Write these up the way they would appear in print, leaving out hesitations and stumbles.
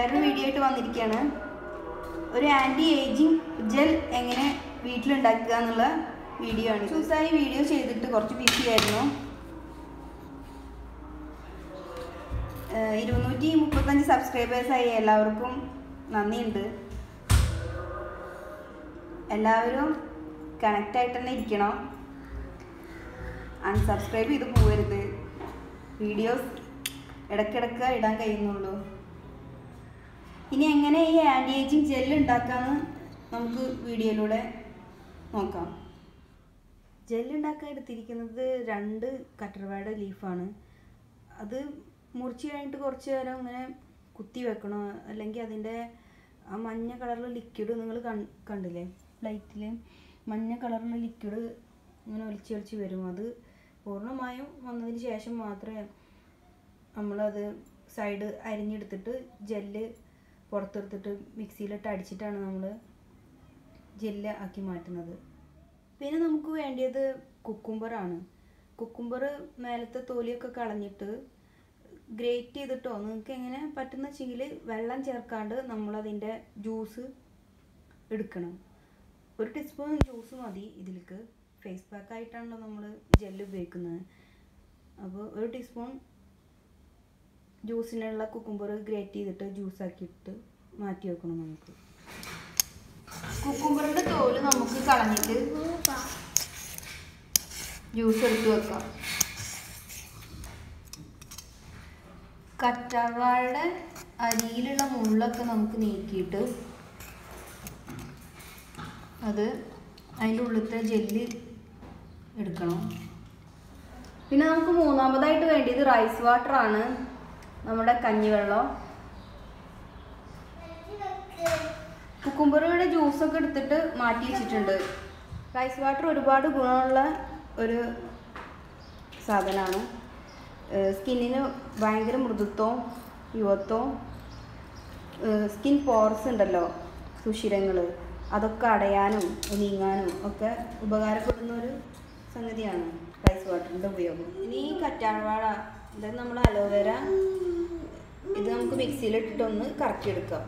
വേറൊരു വീഡിയോ ആയിട്ട് വന്നിരിക്കുകയാണ്. ഒരു ആൻറ്റി ഏജിങ് ജെൽ എങ്ങനെ വീട്ടിലുണ്ടാക്കുക എന്നുള്ള വീഡിയോ ആണ്. ചൂസായി വീഡിയോ ചെയ്തിട്ട് കുറച്ച് ബിസി ആയിരുന്നു. 235 സബ്സ്ക്രൈബേഴ്സായി. എല്ലാവർക്കും നന്ദിയുണ്ട്. എല്ലാവരും കണക്റ്റായിട്ട് തന്നെ ഇരിക്കണം. അൺസബ്സ്ക്രൈബ് ചെയ്ത് പോകരുത്. വീഡിയോസ് ഇടയ്ക്കിടയ്ക്ക് ഇടാൻ കഴിയുന്നുള്ളൂ. ഇനി എങ്ങനെ ഈ ആൻറ്റി ഏജിങ് ജെല്ല് ഉണ്ടാക്കാമെന്ന് നമുക്ക് വീഡിയോയിലൂടെ നോക്കാം. ജെല്ലുണ്ടാക്കാൻ എടുത്തിരിക്കുന്നത് 2 കറ്റർവാഴ ലീഫാണ്. അത് മുറിച്ച് കഴിഞ്ഞിട്ട് കുറച്ച് നേരം ഇങ്ങനെ കുത്തി വെക്കണം. അല്ലെങ്കിൽ അതിൻ്റെ ആ മഞ്ഞ കളറിലുള്ള ലിക്വിഡ് നിങ്ങൾ കണ്ടില്ലേ, ലൈറ്റിൽ മഞ്ഞ കളറിലുള്ള ലിക്വിഡ് ഇങ്ങനെ ഒലിച്ച് വരും. അത് പൂർണ്ണമായും വന്നതിന് ശേഷം മാത്രമേ നമ്മളത് സൈഡ് അരിഞ്ഞെടുത്തിട്ട് ജെല്ല് പുറത്തെടുത്തിട്ട് മിക്സിയിലിട്ട് അടിച്ചിട്ടാണ് നമ്മൾ ജെല്ല് ആക്കി മാറ്റുന്നത്. പിന്നെ നമുക്ക് വേണ്ടിയത് കുക്കുംബറാണ്. കുക്കുംബർ മേലത്തെ തോലിയൊക്കെ കളഞ്ഞിട്ട് ഗ്രേറ്റ് ചെയ്തിട്ടോ നിങ്ങൾക്ക് എങ്ങനെ പറ്റുന്ന വെച്ചെങ്കിൽ വെള്ളം ചേർക്കാണ്ട് നമ്മളതിൻ്റെ ജ്യൂസ് എടുക്കണം. 1 ടീസ്പൂൺ ജ്യൂസ് മതി ഇതിലേക്ക്. ഫേസ് പാക്കായിട്ടാണല്ലോ നമ്മൾ ജെല്ല് ഉപയോഗിക്കുന്നത്. അപ്പോൾ 1 ടീസ്പൂൺ ജ്യൂസിനുള്ള കുക്കുംബർ ഗ്രേറ്റ് ചെയ്തിട്ട് ജ്യൂസാക്കിയിട്ട് മാറ്റി വെക്കണം. നമുക്ക് കുക്കുംബറിൻ്റെ തോല് നമുക്ക് കളഞ്ഞിട്ട് ജ്യൂസ് എടുത്ത് വെക്കാം. കറ്റാർവാഴയുടെ അരിയിലുള്ള മുള്ളൊക്കെ നമുക്ക് നീക്കിയിട്ട് അത് അതിൻ്റെ ഉള്ളിലത്തെ ജെല്ല് എടുക്കണം. പിന്നെ നമുക്ക് മൂന്നാമതായിട്ട് വേണ്ടിയത് റൈസ് വാട്ടറാണ്, നമ്മുടെ കഞ്ഞിവെള്ളം. കുക്കുംബറുടെ ജ്യൂസൊക്കെ എടുത്തിട്ട് മാറ്റി വെച്ചിട്ടുണ്ട്. റൈസ് വാട്ടർ ഒരുപാട് ഗുണമുള്ള ഒരു സാധനമാണ്. സ്കിന്നിന് ഭയങ്കര മൃദുത്വവും യുവത്വവും, സ്കിൻ പോർസ് ഉണ്ടല്ലോ, സുഷിരങ്ങൾ, അതൊക്കെ അടയാനും നീങ്ങാനും ഒക്കെ ഉപകാരപ്പെടുന്ന ഒരു സംഗതിയാണ് റൈസ് വാട്ടറിൻ്റെ ഉപയോഗം. ഇനി കറ്റാർവാഴ, അതായത് നമ്മൾ അലോവേര, ഇത് നമുക്ക് മിക്സിയിലിട്ടിട്ടൊന്ന് കറക്കിയെടുക്കാം.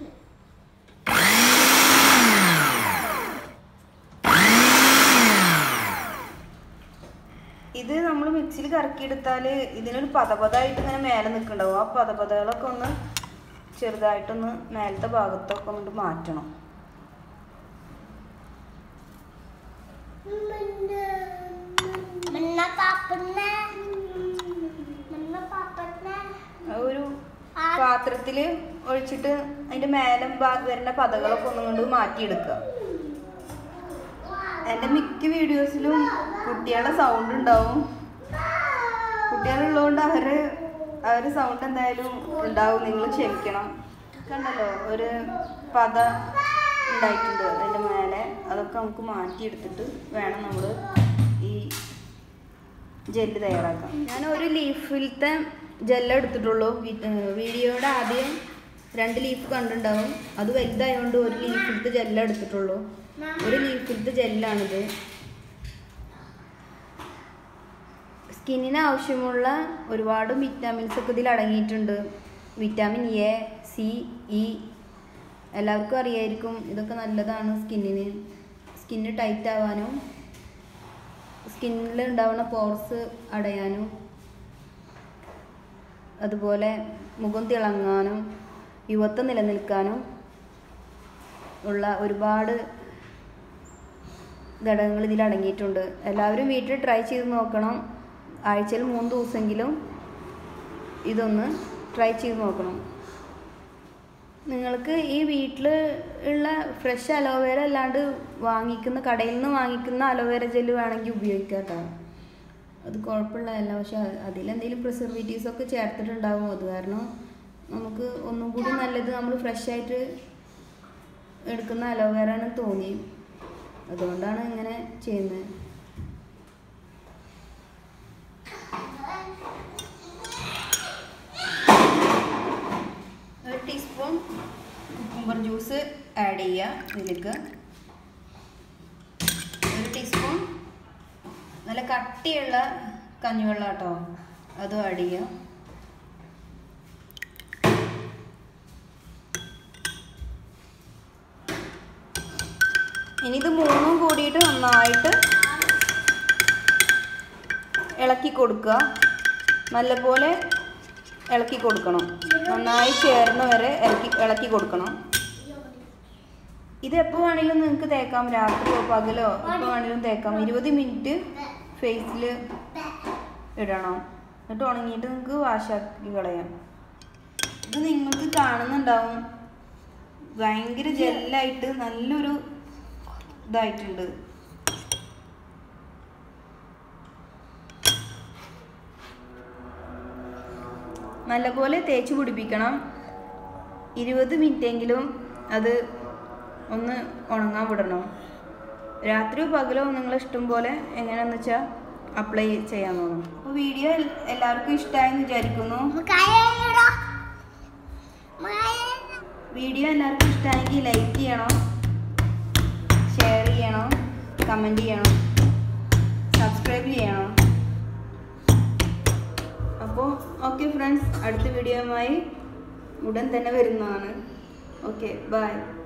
ഇത് നമ്മൾ മിക്സിയിൽ കറക്കിയെടുത്താൽ ഇതിനൊരു പതപതായിട്ട് ഇങ്ങനെ മേലെ നിൽക്കുന്നുണ്ടാവും. ആ പതപതകളൊക്കെ ഒന്ന് ചെറുതായിട്ടൊന്ന് മേലത്തെ ഭാഗത്തൊക്കെ ഒന്ന് മാറ്റണം. ഒരു പാത്രത്തിൽ ഒഴിച്ചിട്ട് അതിൻ്റെ മേലെ വരുന്ന പതകളൊക്കെ ഒന്നും കൊണ്ട് മാറ്റിയെടുക്കുക. എൻ്റെ മിക്ക വീഡിയോസിലും കുട്ടികളുടെ സൗണ്ട് ഉണ്ടാവും. കുട്ടികളുള്ളതുകൊണ്ട് അവർ സൗണ്ട് എന്തായാലും ഉണ്ടാവും, നിങ്ങൾ ക്ഷമിക്കണം. കണ്ടല്ലോ, ഒരു പത ഉണ്ടായിട്ടുണ്ട് അതിൻ്റെ മേലെ. അതൊക്കെ നമുക്ക് മാറ്റിയെടുത്തിട്ട് വേണം നമ്മൾ ഈ ജെല്ല് തയ്യാറാക്കാം. ഞാൻ ഒരു ലീഫിലത്തെ ജെല്ല് എടുത്തിട്ടുള്ളൂ. വീഡിയോയുടെ ആദ്യം 2 ലീഫ് കണ്ടിട്ടുണ്ടാവും. അത് വലുതായതുകൊണ്ട് 1 ലീഫിലത്തെ ജെല്ല് എടുത്തിട്ടുള്ളൂ. 1 ലീഫിലത്തെ ജെല്ലാണിത്. സ്കിന്നിന് ആവശ്യമുള്ള ഒരുപാട് വിറ്റാമിൻസ് ഒക്കെ ഇതിൽ അടങ്ങിയിട്ടുണ്ട്. വിറ്റാമിൻ എ, സി, ഇ എല്ലാവർക്കും അറിയായിരിക്കും. ഇതൊക്കെ നല്ലതാണ് സ്കിന്നിന്. സ്കിന്ന് ടൈറ്റ് ആവാനും സ്കിന്നിൽ ഉണ്ടാവുന്ന പോർസ് അടയാനും അതുപോലെ മുഖം തിളങ്ങാനും യുവത്വം നിലനിൽക്കാനും ഉള്ള ഒരുപാട് ഘടകങ്ങൾ ഇതിൽ അടങ്ങിയിട്ടുണ്ട്. എല്ലാവരും വീട്ടിൽ ട്രൈ ചെയ്ത് നോക്കണം. ആഴ്ചയിൽ 3 ദിവസമെങ്കിലും ഇതൊന്ന് ട്രൈ ചെയ്ത് നോക്കണം. നിങ്ങൾക്ക് ഈ വീട്ടിൽ ഉള്ള ഫ്രഷ് അലോവേര അല്ലാണ്ട് കടയിൽ നിന്ന് വാങ്ങിക്കുന്ന അലോവേര ജെല്ല് വേണമെങ്കിൽ ഉപയോഗിക്കാം കേട്ടോ. അത് കുഴപ്പമുള്ളതല്ല. പക്ഷെ അതിലെന്തെങ്കിലും പ്രിസർവേറ്റീവ്സൊക്കെ ചേർത്തിട്ടുണ്ടാകും. അത് കാരണം നമുക്ക് ഒന്നും കൂടി നല്ലത് നമ്മൾ ഫ്രഷായിട്ട് എടുക്കുന്ന അലോവേര ആണ് തോന്നി. അതുകൊണ്ടാണ് ഇങ്ങനെ ചെയ്യുന്നത്. 1 ടീസ്പൂൺ കുക്കുംബർ ജ്യൂസ് ആഡ് ചെയ്യുക ഇതിലേക്ക്. 1 ടീസ്പൂൺ നല്ല കട്ടിയുള്ള കഞ്ഞിവെള്ളം കേട്ടോ, അതും ആഡ് ചെയ്യുക. ഇനി ഇത് മൂന്നും കൂടിയിട്ട് നന്നായിട്ട് ഇളക്കി കൊടുക്കുക. നല്ലപോലെ ഇളക്കി കൊടുക്കണം. നന്നായി ചേർന്ന് വരെ ഇളക്കി കൊടുക്കണം. ഇത് എപ്പോൾ വേണമെങ്കിലും നിങ്ങൾക്ക് തേക്കാം. രാത്രിയോ പകലോ എപ്പോൾ വേണമെങ്കിലും തേക്കാം. 20 മിനിറ്റ് ഫേസിൽ ഇടണം. എന്നിട്ട് ഉണങ്ങിയിട്ട് നിങ്ങൾക്ക് വാഷാക്കി കളയാം. ഇത് നിങ്ങൾക്ക് കാണുന്നുണ്ടാവും, ഭയങ്കര ജെല്ലായിട്ട് നല്ലൊരു ഇതായിട്ടുണ്ട്. നല്ലപോലെ തേച്ച് പിടിപ്പിക്കണം. 20 മിനിറ്റെങ്കിലും അത് ഒന്ന് ഉണങ്ങാൻ വിടണം. രാത്രിയോ പകലോ നിങ്ങളിഷ്ടം പോലെ എങ്ങനെയാണെന്ന് വെച്ചാൽ അപ്ലൈ ചെയ്യാൻ തോന്നും. അപ്പോൾ വീഡിയോ എല്ലാവർക്കും ഇഷ്ടമായെന്ന് വിചാരിക്കുന്നു. വീഡിയോ എല്ലാവർക്കും ഇഷ്ടമായെങ്കിൽ ലൈക്ക് ചെയ്യണം, ഷെയർ ചെയ്യണം, കമൻറ്റ് ചെയ്യണം, സബ്സ്ക്രൈബ് ചെയ്യണം. അപ്പോൾ ഓക്കെ ഫ്രണ്ട്സ്, അടുത്ത വീഡിയോയുമായി ഉടൻ തന്നെ വരുന്നതാണ്. Okay, by.